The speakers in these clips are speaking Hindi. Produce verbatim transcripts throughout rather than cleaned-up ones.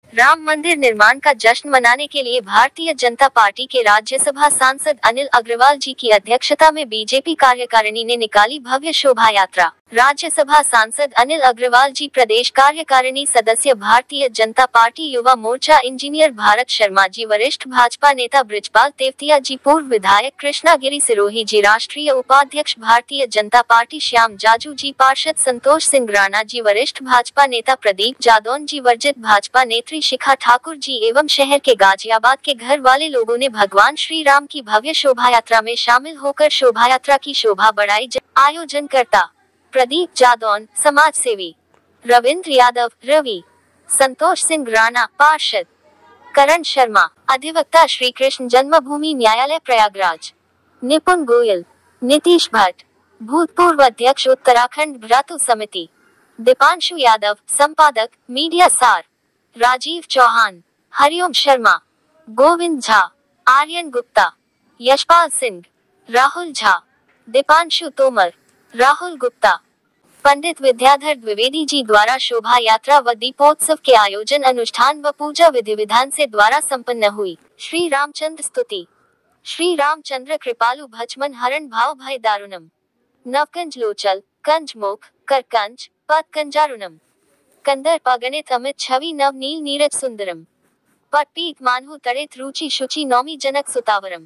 राम मंदिर निर्माण का जश्न मनाने के लिए भारतीय जनता पार्टी के राज्यसभा सांसद अनिल अग्रवाल जी की अध्यक्षता में बीजेपी कार्यकारिणी ने निकाली भव्य शोभा यात्रा। राज्यसभा सांसद अनिल अग्रवाल जी, प्रदेश कार्यकारिणी सदस्य भारतीय जनता पार्टी युवा मोर्चा इंजीनियर भारत शर्मा जी, वरिष्ठ भाजपा नेता ब्रिजपाल तेवतिया जी, पूर्व विधायक कृष्णागिरी सिरोही जी, राष्ट्रीय उपाध्यक्ष भारतीय जनता पार्टी श्याम जाजू जी, पार्षद संतोष सिंह राणा जी, वरिष्ठ भाजपा नेता प्रदीप जादौन जी, वर्जित भाजपा नेत्री शिखा ठाकुर जी एवं शहर के गाजियाबाद के घर वाले लोगों ने भगवान श्री राम की भव्य शोभा यात्रा में शामिल होकर शोभा यात्रा की शोभा बढ़ाई। आयोजन करता प्रदीप जादौन, समाज सेवी रविंद्र यादव, रवि, संतोष सिंह राणा, पार्षद करण शर्मा, अधिवक्ता श्री कृष्ण जन्मभूमि न्यायालय प्रयागराज, निपुण गोयल, नीतीश भट्ट, भूतपूर्व अध्यक्ष उत्तराखंड भ्रातु समिति, दीपांशु यादव, संपादक मीडिया सार, राजीव चौहान, हरिओम शर्मा, गोविंद झा, आर्यन गुप्ता, यशपाल सिंह, राहुल झा, दीपांशु तोमर, राहुल गुप्ता, पंडित विद्याधर द्विवेदी जी द्वारा शोभा यात्रा व दीपोत्सव के आयोजन, अनुष्ठान व पूजा विधि विधान से द्वारा संपन्न हुई। श्री रामचंद्र स्तुति। श्री रामचंद्र कृपालु भचमन हरण भाव भय दारुणम, नवकंज लोचल कंज मुख कर कंज पद कंजारुणम, कंदर पगणित अमित छवि नव नील नीरज सुंदरम, पटपीत मानहु तड़ित रुचि शुचि नौमी जनक सुतावरम,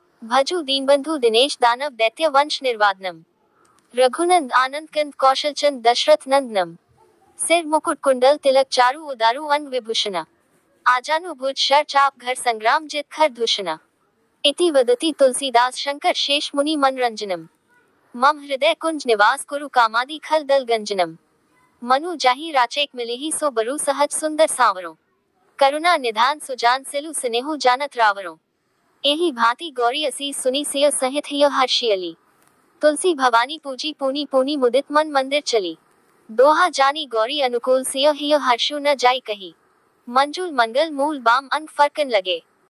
भजु दीनबंधु दिनेश दानव दैत्य वंश निर्वादनम, रघुनंद आनंद कंद कौशलचंद दशरथ नंदनम, सिर मुकुट कुंडल तिलक चारु उदारु अंग विभूषण, आजानु भुज शर चाप घर संग्राम जित खर दूषण, इति वदति तुलसीदास शंकर शेष मुनि मनरंजनम, मम हृदय कुंज निवास कुरु कामादि खल दल गंजनम, मनु जाहि राचेक मिलेहि सो बरु सहज सुंदर सांवरो, करुणा निधान सुजान सिलु स्नेहु जानत रावरो, एहि भांति गौरी असी सुनी सिय सहित हिय हर्षियली, तुलसी भवानी पूजी पूनी पूनी मुदित मन मंदिर चली, दोहा जानी गौरी अनुकूल सिय हिय हर्षु न जाई कही, मंजूल मंगल मूल बाम अंग फरकन लगे।